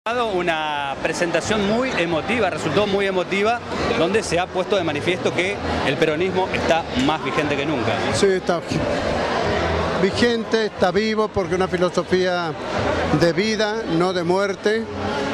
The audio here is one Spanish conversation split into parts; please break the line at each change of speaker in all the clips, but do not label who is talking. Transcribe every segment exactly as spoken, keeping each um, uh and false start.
Una presentación muy emotiva, resultó muy emotiva, donde se ha puesto de manifiesto que el peronismo está más vigente que nunca.
Sí, está vigente, está vivo, porque una filosofía de vida, no de muerte.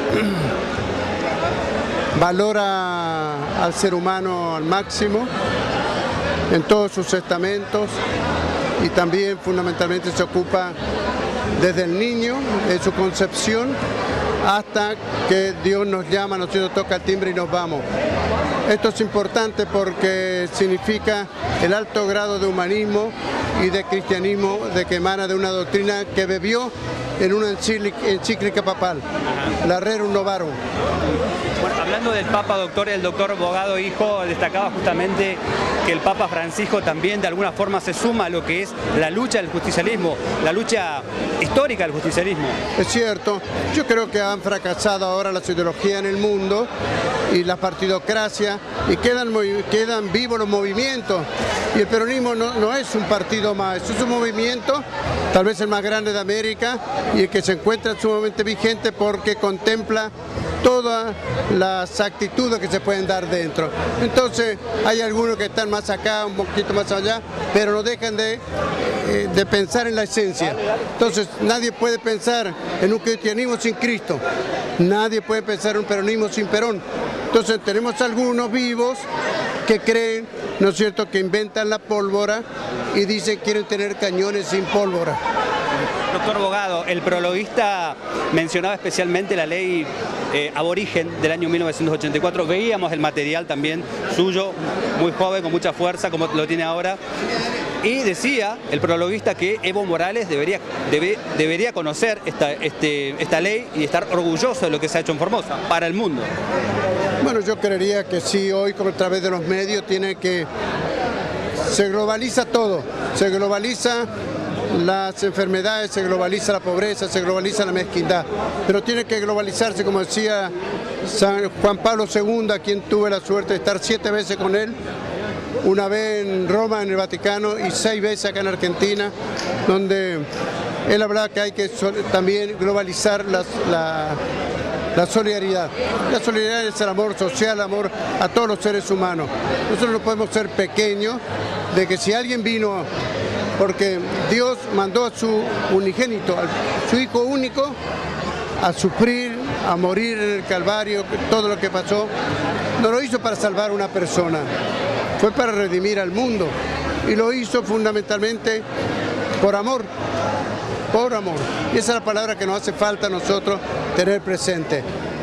Valora al ser humano al máximo en todos sus estamentos y también fundamentalmente se ocupa desde el niño, en su concepción, hasta que Dios nos llama, nosotros toca el timbre y nos vamos. Esto es importante porque significa el alto grado de humanismo y de cristianismo de que emana de una doctrina que bebió en una encíclica papal, la Rerum Novarum.
Bueno, hablando del Papa, doctor, el doctor Bogado Hijo destacaba justamente que el Papa Francisco también de alguna forma se suma a lo que es la lucha del justicialismo, la lucha histórica del justicialismo.
Es cierto, yo creo que han fracasado ahora las ideologías en el mundo y la partidocracia y quedan, quedan vivos los movimientos. Y el peronismo no, no es un partido más, es un movimiento, tal vez el más grande de América y el que se encuentra sumamente vigente porque contempla todas las actitudes que se pueden dar dentro. Entonces hay algunos que están más acá, un poquito más allá, pero no dejan de, eh, de pensar en la esencia. Entonces nadie puede pensar en un cristianismo sin Cristo, nadie puede pensar en un peronismo sin Perón. Entonces tenemos algunos vivos que creen, ¿no es cierto?, que inventan la pólvora y dicen que quieren tener cañones sin pólvora.
Doctor Bogado, el prologuista mencionaba especialmente la ley eh, aborigen del año mil novecientos ochenta y cuatro. Veíamos el material también suyo, muy joven, con mucha fuerza, como lo tiene ahora. Y decía el prologuista que Evo Morales debería, debe, debería conocer esta, este, esta ley y estar orgulloso de lo que se ha hecho en Formosa, para el mundo.
Bueno, yo creería que sí, hoy como a través de los medios tiene que... Se globaliza todo, se globaliza las enfermedades, se globaliza la pobreza, se globaliza la mezquindad, pero tiene que globalizarse, como decía San Juan Pablo segundo, a quien tuve la suerte de estar siete veces con él, una vez en Roma, en el Vaticano, y seis veces acá en Argentina, donde él hablaba que hay que también globalizar las, la, la solidaridad. La solidaridad es el amor social, el amor a todos los seres humanos. Nosotros no podemos ser pequeños, de que si alguien vino... Porque Dios mandó a su unigénito, a su hijo único, a sufrir, a morir en el Calvario, todo lo que pasó. No lo hizo para salvar a una persona, fue para redimir al mundo. Y lo hizo fundamentalmente por amor, por amor. Y esa es la palabra que nos hace falta a nosotros tener presente.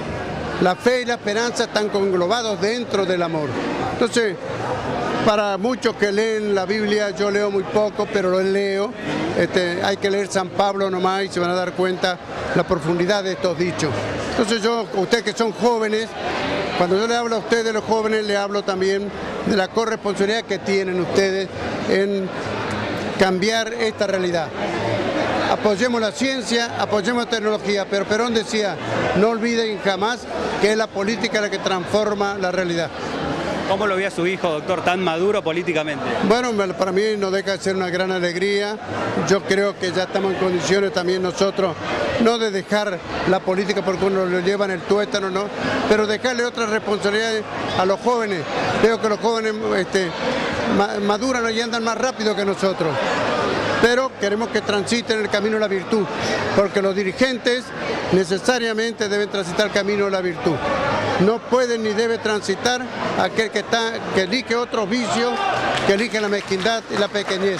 La fe y la esperanza están conglobados dentro del amor. Entonces, para muchos que leen la Biblia, yo leo muy poco, pero lo leo. Este, hay que leer San Pablo nomás y se van a dar cuenta la profundidad de estos dichos. Entonces yo, ustedes que son jóvenes, cuando yo le hablo a ustedes, los jóvenes, le hablo también de la corresponsabilidad que tienen ustedes en cambiar esta realidad. Apoyemos la ciencia, apoyemos la tecnología, pero Perón decía, no olviden jamás que es la política la que transforma la realidad.
¿Cómo lo ve a su hijo, doctor, tan maduro políticamente?
Bueno, para mí no deja de ser una gran alegría. Yo creo que ya estamos en condiciones también nosotros, no de dejar la política porque uno lo lleva en el tuétano, ¿no? Pero dejarle otras responsabilidades a los jóvenes. Veo que los jóvenes este, maduran y andan más rápido que nosotros. Pero queremos que transiten el camino de la virtud, porque los dirigentes necesariamente deben transitar el camino de la virtud. No puede ni debe transitar aquel que, está, que elige otros vicios, que elige la mezquindad y la pequeñez.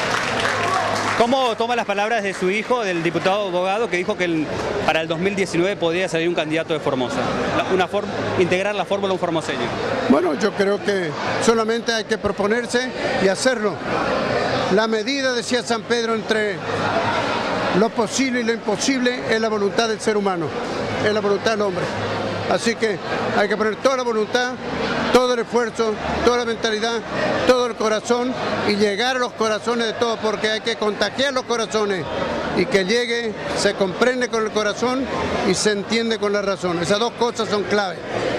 ¿Cómo toma las palabras de su hijo, del diputado Bogado, que dijo que el, para el dos mil diecinueve podría salir un candidato de Formosa? Una form, integrar la fórmula un formoseño.
Bueno, yo creo que solamente hay que proponerse y hacerlo. La medida, decía San Pedro, entre lo posible y lo imposible es la voluntad del ser humano, es la voluntad del hombre. Así que hay que poner toda la voluntad, todo el esfuerzo, toda la mentalidad, todo el corazón y llegar a los corazones de todos, porque hay que contagiar los corazones y que llegue, se comprende con el corazón y se entiende con la razón. Esas dos cosas son claves.